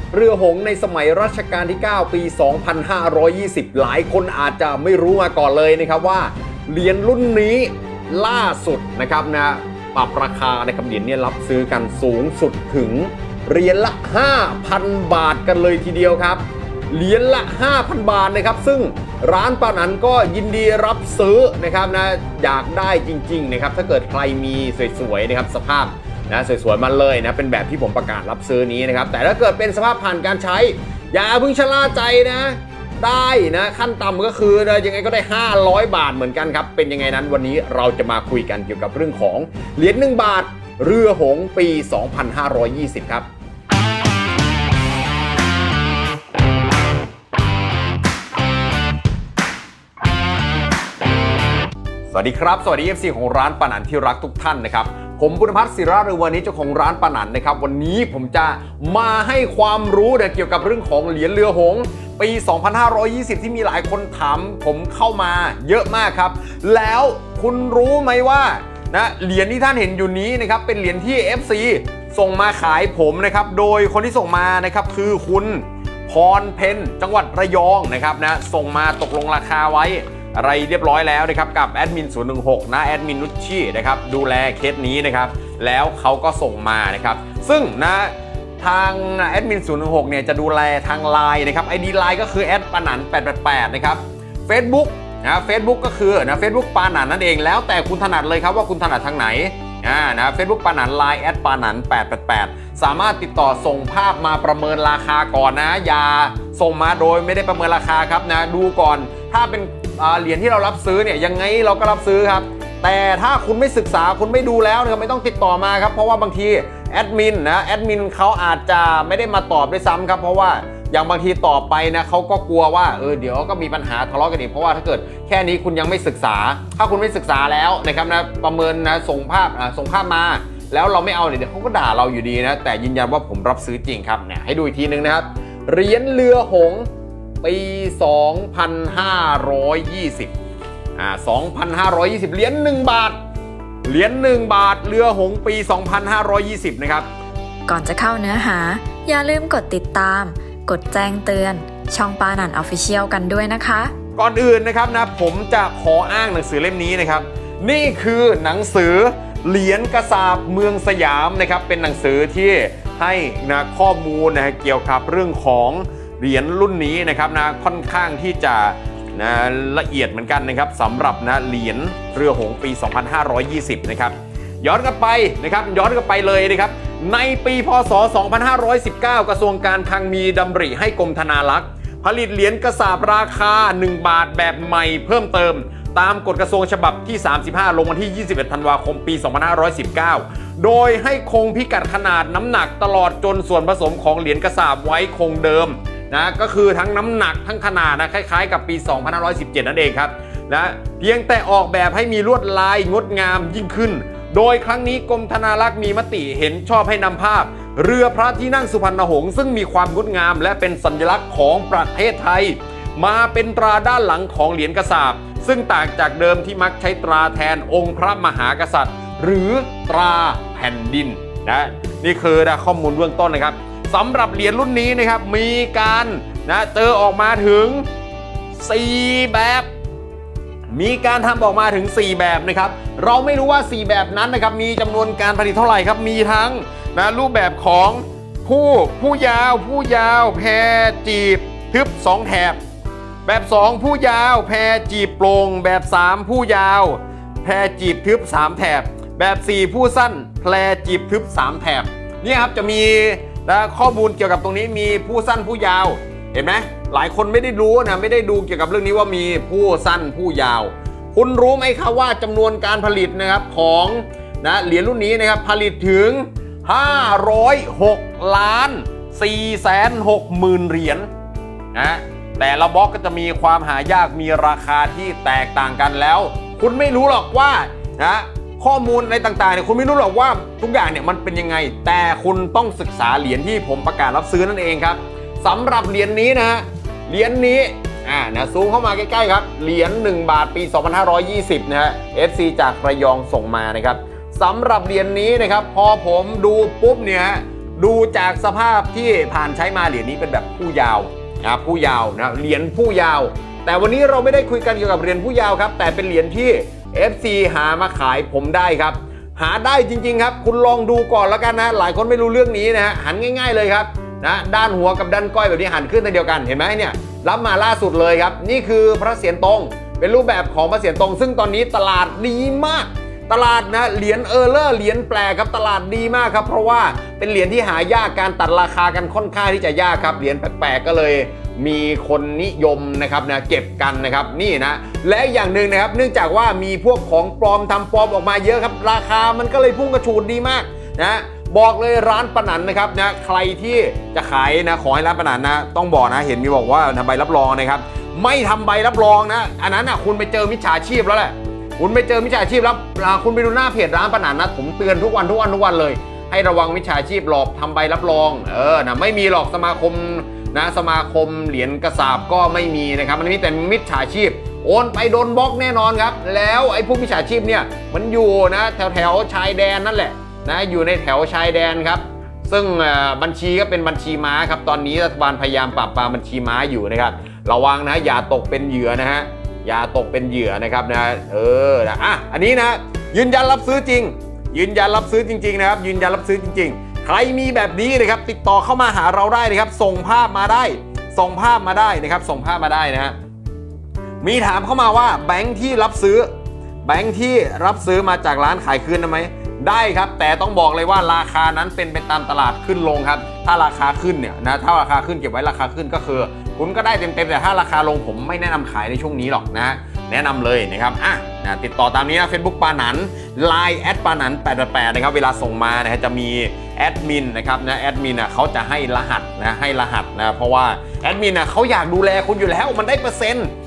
เรือหงส์ในสมัยรัชกาลที่ 9 ปี 2520 หลายคนอาจจะไม่รู้มาก่อนเลยนะครับว่าเหรียญรุ่นนี้ล่าสุดนะครับนะปรับราคาในเหรียญเนี่ยรับซื้อกันสูงสุดถึงเหรียญละ 5,000 บาทกันเลยทีเดียวครับเหรียญละ 5,000 บาทนะครับซึ่งร้านปานันก็ยินดีรับซื้อนะครับนะอยากได้จริงๆนะครับถ้าเกิดใครมีสวยๆนะครับสภาพนะสวยๆมาเลยนะเป็นแบบที่ผมประกาศรับซื้อนี้นะครับแต่ถ้าเกิดเป็นสภาพผ่านการใช้อย่าเพิ่งชะล่าใจนะได้นะขั้นต่ำก็คือนะยังไงก็ได้500 บาทเหมือนกันครับเป็นยังไงนั้นวันนี้เราจะมาคุยกันเกี่ยวกับเรื่องของเหรียญ1 บาทเรือหงส์ปี 2520 ครับสวัสดีครับสวัสดี FC ของร้านปานันที่รักทุกท่านนะครับผมบุญพัฒน์ศิระฤวันนี้เจ้าของร้านปานันนะครับวันนี้ผมจะมาให้ความรู้เกี่ยวกับเรื่องของเหรียญเรือหงส์ปี 2520 ที่มีหลายคนถามผมเข้ามาเยอะมากครับแล้วคุณรู้ไหมว่านะเหรียญที่ท่านเห็นอยู่นี้นะครับเป็นเหรียญที่ FC ส่งมาขายผมนะครับโดยคนที่ส่งมานะครับคือคุณพรเพ็ญจังหวัดระยองนะครับนะส่งมาตกลงราคาไว้อะไรเรียบร้อยแล้วนะครับกับแอดมิน016นะแอดมินนุชชี่นะครับดูแลเคสนี้นะครับแล้วเขาก็ส่งมานะครับซึ่งนะทางแอดมิน016เนี่ยจะดูแลทางไลน์นะครับ ID ไลน์ก็คือแอดปานัน888นะครับ Facebook นะ Facebook ก็คือนะ Facebook ปานันนั่นเองแล้วแต่คุณถนัดเลยครับว่าคุณถนัดทางไหนนะ Facebook ปานัน Line แอดปานัน888สามารถติดต่อส่งภาพมาประเมินราคาก่อนนะอย่าส่งมาโดยไม่ได้ประเมินราคาครับนะดูก่อนถ้าเป็นเหรียญที่เรารับซื้อเนี่ยยังไงเราก็รับซื้อครับแต่ถ้าคุณไม่ศึกษาคุณไม่ดูแล้วนะครับไม่ต้องติดต่อมาครับเพราะว่าบางทีแอดมินเขาอาจจะไม่ได้มาตอบด้วยซ้ำครับเพราะว่าอย่างบางทีตอบไปนะเขาก็กลัวว่าเดี๋ยวก็มีปัญหาทะเลาะกันอีกเพราะว่าถ้าเกิดแค่นี้คุณยังไม่ศึกษาถ้าคุณไม่ศึกษาแล้วนะครับนะประเมินนะส่งภาพมาแล้วเราไม่เอาเนี่ยเดี๋ยวเขาก็ด่าเราอยู่ดีนะแต่ยืนยันว่าผมรับซื้อจริงครับเนี่ยให้ดูอีกทีนึงนะครับเหรียญเรือหงส์ปี 2520 2,520 เหรียญ1 บาทเหรียญ1 บาทเรือหงส์ปี 2520 นะครับก่อนจะเข้าเนื้อหาอย่าลืมกดติดตามกดแจ้งเตือนช่องปานัน Official กันด้วยนะคะก่อนอื่นนะครับนะผมจะขออ้างหนังสือเล่มนี้นะครับนี่คือหนังสือเหรียญกระสาบเมืองสยามนะครับเป็นหนังสือที่ให้นะข้อมูลนะเกี่ยวกับเรื่องของเหรียญรุ่นนี้นะครับนะค่อนข้างที่จะนะละเอียดเหมือนกันนะครับสำหรับนะเหรียญเรือหงส์ปี 2520 นะครับย้อนกลับไปเลยนะครับในปีพ.ศ. 2519 กระทรวงการคลังมีดำริให้กรมธนารักษ์ผลิตเหรียญกระสาบราคา1 บาทแบบใหม่เพิ่มเติมตามกฎกระทรวงฉบับที่ 35 ลงวันที่ 21 ธันวาคม ปี 2519 โดยให้คงพิกัดขนาดน้ำหนักตลอดจนส่วนผสมของเหรียญกระสาบไว้คงเดิมนะก็คือทั้งน้ำหนักทั้งขนาดนะคล้ายๆกับปี 2517 นั่นเองครับนะเพียงแต่ออกแบบให้มีลวดลายงดงามยิ่งขึ้นโดยครั้งนี้กรมธนารักษ์มีมติเห็นชอบให้นำภาพเรือพระที่นั่งสุพรรณหงส์ซึ่งมีความงดงามและเป็นสัญลักษณ์ของประเทศไทยมาเป็นตราด้านหลังของเหรียญกระสาบซึ่งต่างจากเดิมที่มักใช้ตราแทนองค์พระมหากษัตริย์หรือตราแผ่นดินนะนี่คือข้อมูลเบื้องต้นนะครับสำหรับเหรียญรุ่นนี้นะครับมีการเจอออกมาถึง4แบบมีการทำออกมาถึง4แบบนะครับเราไม่รู้ว่า4แบบนั้นนะครับมีจำนวนการผลิตเท่าไหร่ครับมีทั้งรูปแบบของผู้ยาวแพรจีบทึบ2 แถบแบบ2ผู้ยาวแพรจีบโปร่งแบบ3ผู้ยาวแพรจีบทึบ3 แถบแบบ4ผู้สั้นแพรจีบทึบ3 แถบนี่ครับจะมีข้อมูลเกี่ยวกับตรงนี้มีผู้สั้นผู้ยาวเห็นไหมหลายคนไม่ได้รู้นะไม่ได้ดูเกี่ยวกับเรื่องนี้ว่ามีผู้สั้นผู้ยาวคุณรู้ไหมครับว่าจำนวนการผลิตนะครับของเหรียญรุ่นนี้นะครับผลิตถึง506,460,000 เหรียญนะแต่ละบล็อกก็จะมีความหายากมีราคาที่แตกต่างกันแล้วคุณไม่รู้หรอกว่าข้อมูลอะไรต่างๆเนี่ยคุณไม่รู้หรอกว่าทุกอย่างเนี่ยมันเป็นยังไงแต่คุณต้องศึกษาเหรียญที่ผมประกาศรับซื้อนั่นเองครับสำหรับเหรียญนี้นะฮะเหรียญนี้ซูมเข้ามาใกล้ๆครับเหรียญ1 บาทปี 2520 นะฮะ FC จากระยองส่งมานะครับสำหรับเหรียญนี้นะครับพอผมดูปุ๊บเนี่ยดูจากสภาพที่ผ่านใช้มาเหรียญนี้เป็นแบบผู้ยาวผู้ยาวนะเหรียญผู้ยาวแต่วันนี้เราไม่ได้คุยกันเกี่ยวกับเหรียญผู้ยาวครับแต่เป็นเหรียญที่ FC หามาขายผมได้ครับหาได้จริงๆครับคุณลองดูก่อนแล้วกันนะหลายคนไม่รู้เรื่องนี้นะฮะหันง่ายๆเลยครับนะด้านหัวกับด้านก้อยแบบนี้หันขึ้นในเดียวกันเห็นไหมเนี่ยรับมาล่าสุดเลยครับนี่คือพระเศียรตรงเป็นรูปแบบของพระเศียรตรงซึ่งตอนนี้ตลาดดีมากตลาดนะเหรียญเหรียญแปลกครับตลาดดีมากครับเพราะว่าเป็นเหรียญที่หายากการตัดราคากันค่อนข้างที่จะยากครับเหรียญแปลกๆก็เลยมีคนนิยมนะครับนะเก็บกันนะครับนี่นะและอย่างหนึ่งนะครับเนื่องจากว่ามีพวกของปลอมทำปลอมออกมาเยอะครับราคามันก็เลยพุ่งกระฉูดดีมากนะบอกเลยร้านปานันนะครับนะใครที่จะขายนะขอให้ร้านปานันนะต้องบอกนะเห็นมีบอกว่าทำใบรับรองนะครับไม่ทำใบรับรองนะอันนั้นนะคุณไปเจอมิจฉาชีพแล้วแหละคุณไปเจอมิจฉาชีพแล้วคุณไปดูหน้าเพจร้านปานันนะผมเตือนทุกวันเลยให้ระวังมิจฉาชีพหลอกทำใบรับรองนะไม่มีหรอกสมาคมเหรียญกระสาบก็ไม่มีนะครับมันมีแต่มิจฉาชีพโอนไปโดนบล็อกแน่นอนครับแล้วไอ้พวกมิจฉาชีพเนี่ยมันอยู่นะแถวชายแดนนั่นแหละนะอยู่ในแถวชายแดนครับซึ่งบัญชีก็เป็นบัญชีม้าครับตอนนี้รัฐบาลพยายามปราบปรามบัญชีม้าอยู่นะครับระวังนะอย่าตกเป็นเหยื่อนะฮะอย่าตกเป็นเหยื่อนะครับนะอันนี้นะยืนยันรับซื้อจริงยืนยันรับซื้อจริงๆนะครับยืนยันรับซื้อจริงๆใครมีแบบนี้นะครับติดต่อเข้ามาหาเราได้นะครับส่งภาพมาได้นะครับส่งภาพมาได้นะฮะมีถามเข้ามาว่าแบงค์ที่รับซื้อมาจากร้านขายคืนได้ไหมได้ครับแต่ต้องบอกเลยว่าราคานั้นเป็นไปตามตลาดขึ้นลงครับถ้าราคาขึ้นเนี่ยนะถ้าราคาขึ้นเก็บไว้ราคาขึ้นก็คือคุณก็ได้เต็มแต่ถ้าราคาลงผมไม่แนะนำขายในช่วงนี้หรอกนะแนะนำเลยนะครับติดต่อตามนี้นะ Facebook ปานัน Line ปานัน888นะครับเวลาส่งมานะฮะจะมีแอดมินนะครับนะแอดมินเขาจะให้รหัสนะเพราะว่าแอดมินเขาอยากดูแลคุณอยู่แล้วมันได้เปอร์เซ็นต์